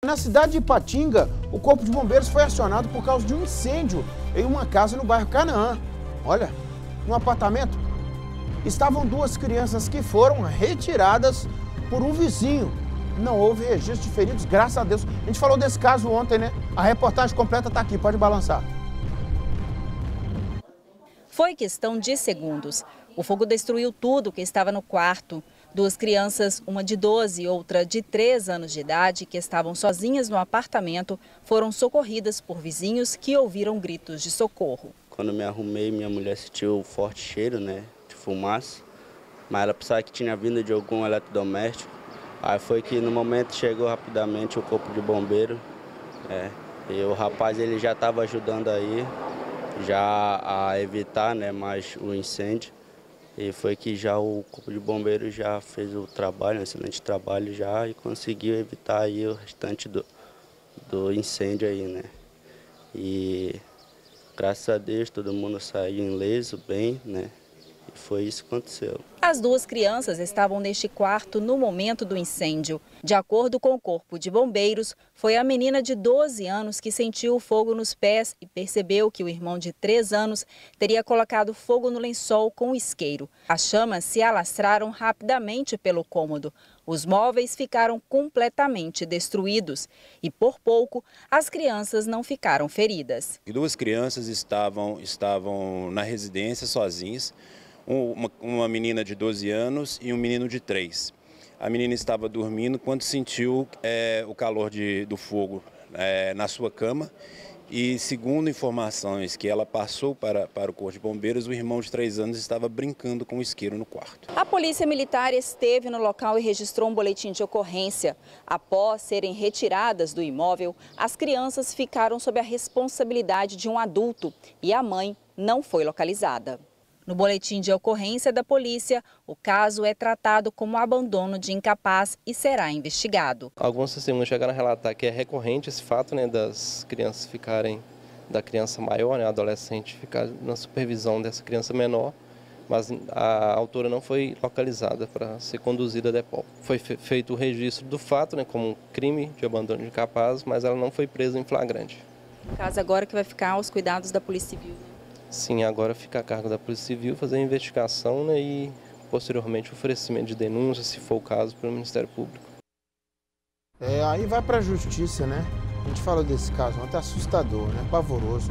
Na cidade de Ipatinga, o Corpo de Bombeiros foi acionado por causa de um incêndio em uma casa no bairro Canaã. Olha, no apartamento estavam duas crianças que foram retiradas por um vizinho. Não houve registro de feridos, graças a Deus. A gente falou desse caso ontem, né? A reportagem completa está aqui, pode balançar. Foi questão de segundos. O fogo destruiu tudo que estava no quarto. Duas crianças, uma de 12 e outra de 3 anos de idade, que estavam sozinhas no apartamento, foram socorridas por vizinhos que ouviram gritos de socorro. Quando eu me arrumei, minha mulher sentiu um forte cheiro, né, de fumaça, mas ela pensava que tinha vindo de algum eletrodoméstico. Aí foi que no momento chegou rapidamente o corpo de bombeiro, e o rapaz ele já estava ajudando aí já a evitar, né, mais o incêndio. E foi que já o Corpo de Bombeiros já fez o trabalho, um excelente trabalho já, e conseguiu evitar aí o restante do incêndio aí, né. E graças a Deus todo mundo saiu ileso, bem, né, e foi isso que aconteceu. As duas crianças estavam neste quarto no momento do incêndio. De acordo com o Corpo de Bombeiros, foi a menina de 12 anos que sentiu o fogo nos pés e percebeu que o irmão de 3 anos teria colocado fogo no lençol com isqueiro. As chamas se alastraram rapidamente pelo cômodo. Os móveis ficaram completamente destruídos e, por pouco, as crianças não ficaram feridas. Duas crianças estavam na residência sozinhas. Uma menina de 12 anos e um menino de 3. A menina estava dormindo quando sentiu o calor do fogo na sua cama e, segundo informações que ela passou para o Corpo de Bombeiros, o irmão de 3 anos estava brincando com o isqueiro no quarto. A Polícia Militar esteve no local e registrou um boletim de ocorrência. Após serem retiradas do imóvel, as crianças ficaram sob a responsabilidade de um adulto e a mãe não foi localizada. No boletim de ocorrência da polícia, o caso é tratado como abandono de incapaz e será investigado. Algumas testemunhas chegaram a relatar que é recorrente esse fato, né, das crianças ficarem, da criança maior, né, a adolescente, ficar na supervisão dessa criança menor, mas a autora não foi localizada para ser conduzida a DEPOL. Foi feito o registro do fato, né, como um crime de abandono de incapaz, mas ela não foi presa em flagrante. O caso agora que vai ficar aos cuidados da Polícia Civil. Sim, agora fica a cargo da Polícia Civil fazer a investigação, né, e posteriormente o oferecimento de denúncia, se for o caso, para o Ministério Público. Aí vai para a justiça, né? A gente fala desse caso, até assustador, né? Pavoroso.